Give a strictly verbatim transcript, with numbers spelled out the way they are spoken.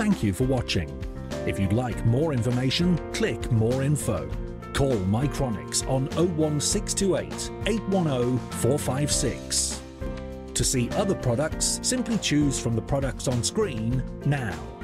Thank you for watching. If you'd like more information, click More Info. Call Micronics on oh one six two eight, eight one oh, four five six. To see other products, simply choose from the products on screen now.